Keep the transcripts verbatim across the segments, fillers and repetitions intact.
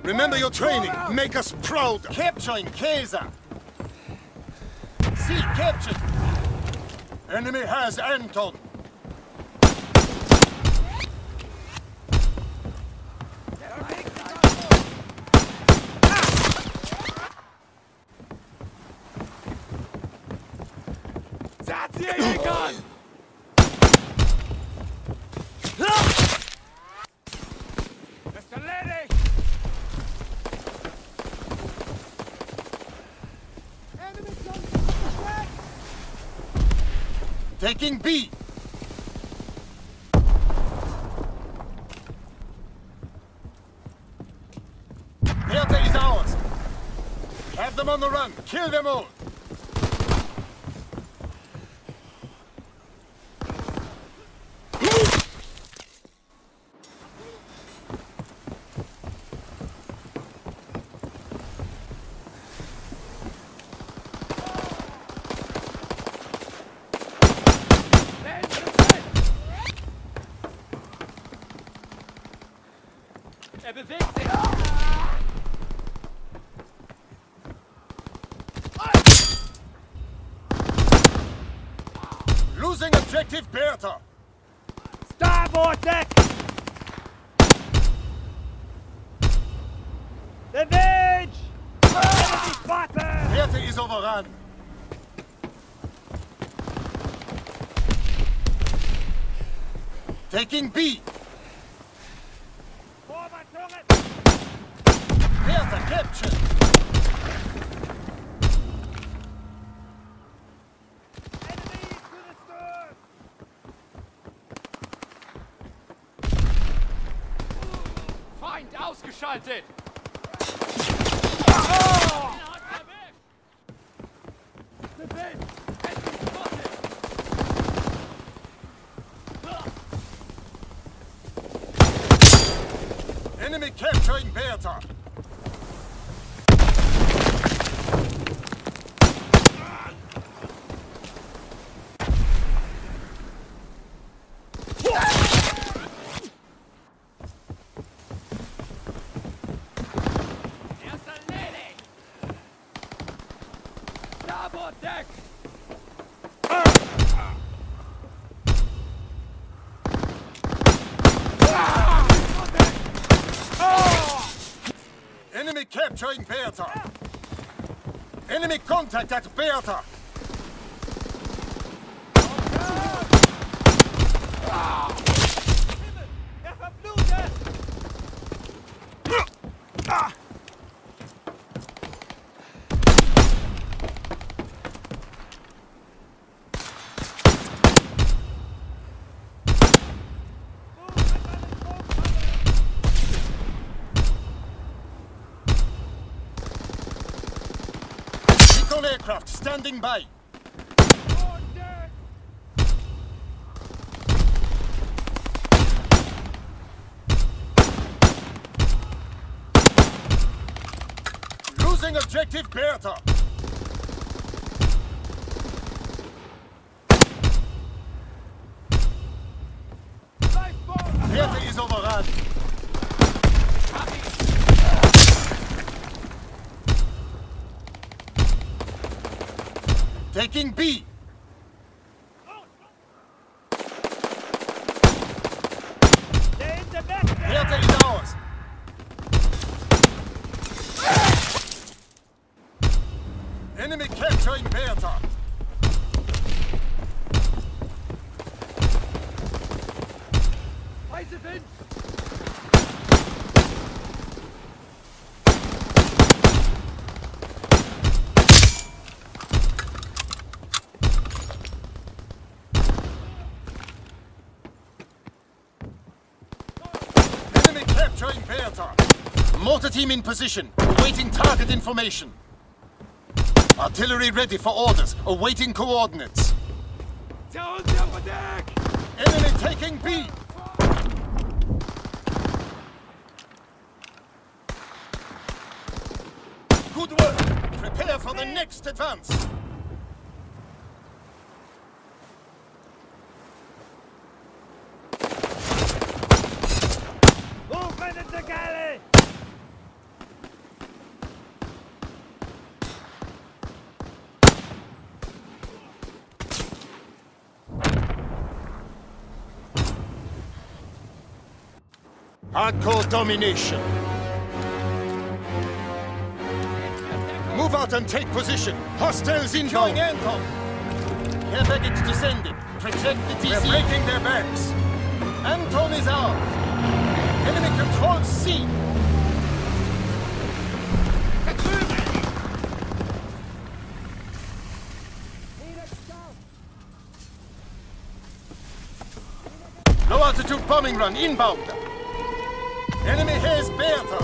Remember your training. Make us proud. Capturing Kaiser. See, captured. Enemy has Anton. That's the A A gun! Mister Lady! Enemy gun! Taking B. Delta is ours. Have them on the run. Kill them all. Er bewegt sich! Losing objective Bertha. Starboard deck! The Venge! Enemy spotted! Bertha is overrun. Taking B. Forward turret! Bertha captured. Enemies to the stern! Feind ausgeschaltet! Oh! The Venge! Enemy spotted! Enemy capturing Bertha. Erster Lady! Starboard deck! Enemy capturing Bertha. Enemy contact at Bertha. Er verblutet! Recon aircraft standing by. Losing objective Bertha. Bertha is overrun. Taking B. Bertha is ours. Enemy capturing Bertha. Weise Wind! Enemy capturing Bertha. Mortar team in position, awaiting target information. Artillery ready for orders, awaiting coordinates. Down the upper deck! Enemy taking B. Good work. Prepare for the next advance. Movement in the galley! Hardcore domination. Move out and take position. Hostiles inbound. Anton. Care package descending. Protect the T C. We're breaking their backs. Anton is ours. Enemy controls C. Low altitude bombing run inbound. Enemy has Bertha.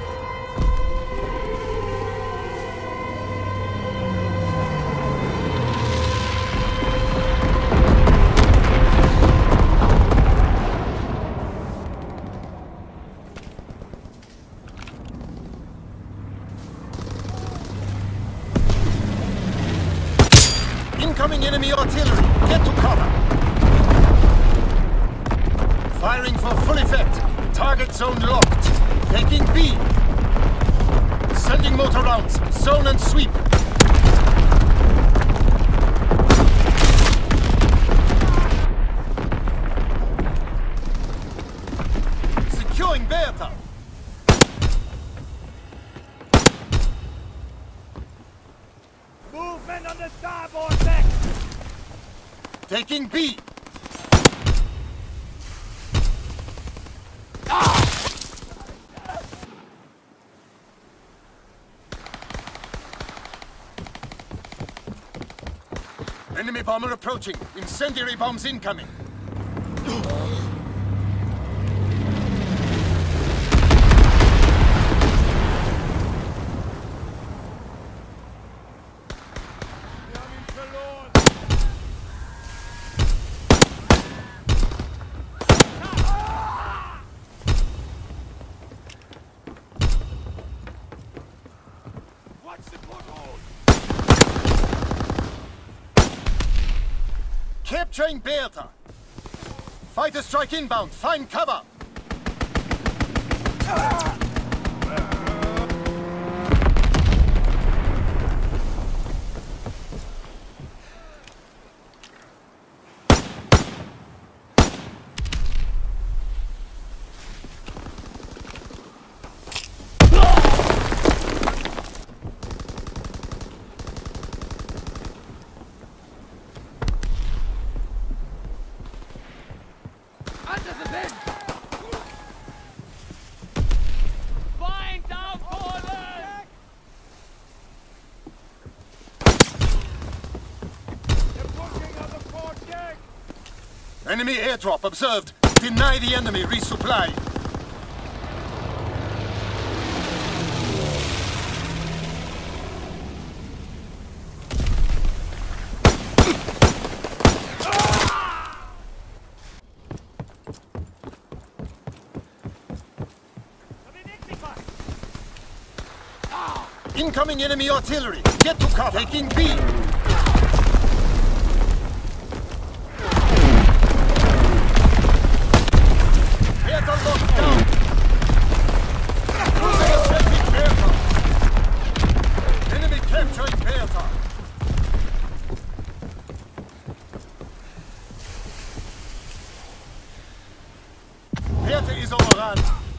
Incoming enemy artillery. Get to cover. Firing for full effect. Target zone locked. Taking B. Sending motor rounds. Zone and sweep. Securing Bertha. Movement on the starboard deck! Taking B. Enemy bomber approaching. Incendiary bombs incoming. Capturing Bertha. Fighter strike inbound. Find cover. Enemy airdrop observed. Deny the enemy resupply. Incoming enemy artillery. Get to cover. Taking B. Bertha is overrun.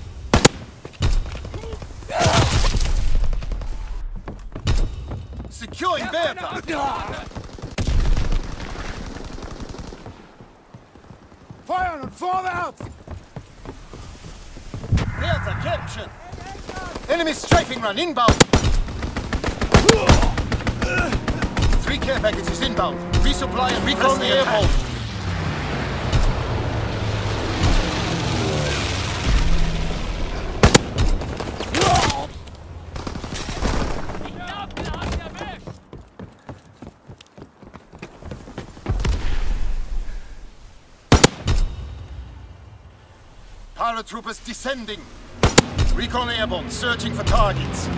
Securing Bertha. Fire and fall out! Bertha captured. Enemy strafing run inbound. Three care packages inbound. Resupply and recon the airborne. Paratroopers descending. Recon airborne, searching for targets.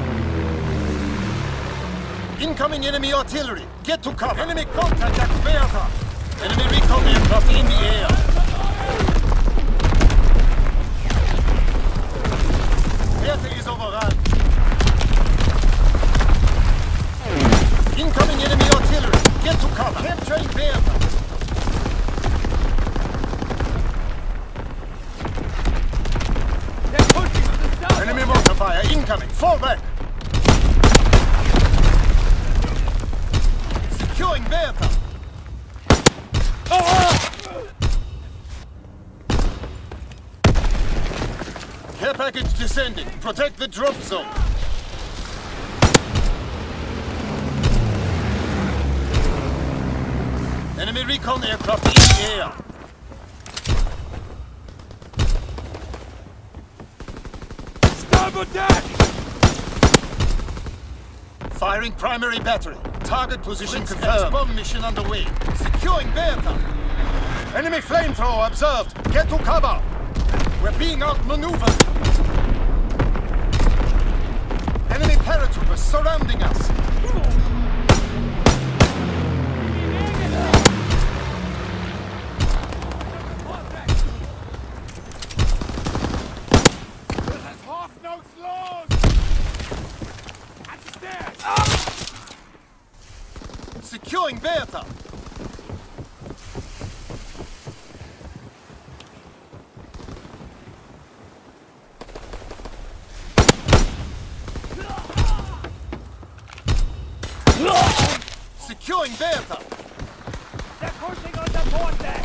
Incoming enemy artillery. Get to cover. Enemy contact at Bertha. Enemy recon aircraft in the air. Bertha is overrun. Incoming enemy artillery. Get to cover. Capturing Bertha. incoming! Fall back! Securing Bertha! Care package descending. Protect the drop zone. Enemy recon aircraft in the air. Starboard deck! Firing primary battery. Target position confirmed. Bomb mission underway. Securing Bertha. Enemy flamethrower observed. Get to cover. We're being outmaneuvered. Enemy paratroopers surrounding us. Half notes lost! At the stairs! Securing Bertha. Securing Bertha. They're pushing on the port deck!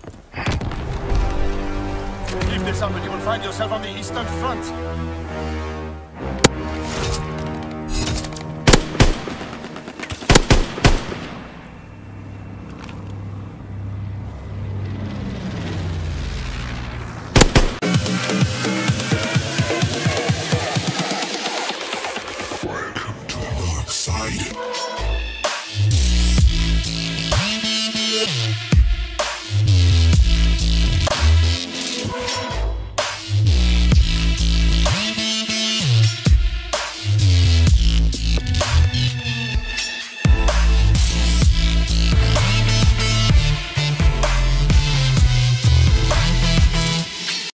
Keep this up and you will find yourself on the Eastern Front.